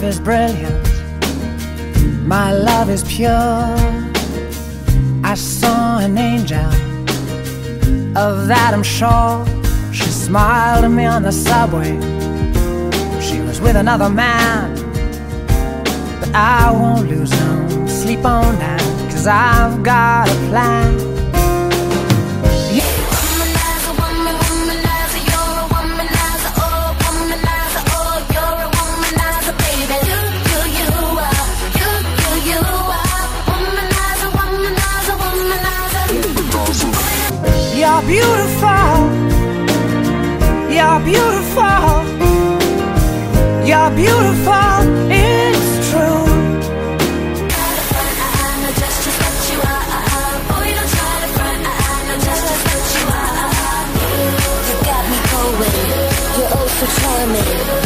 is brilliant, my love is pure. I saw an angel, of that I'm sure. She smiled at me on the subway. She was with another man, but I won't lose no sleep on that, 'cause I've got a plan. Womanizer, womanizer, you're a womanizer, oh, womanizer, oh, you're a womanizer, baby. You are, you are. Womanizer, womanizer, womanizer. You're beautiful, you're beautiful, you're beautiful, it's true. Just what you are. Boy, don't try to front. Just what you are. You got me going. You're oh so charming.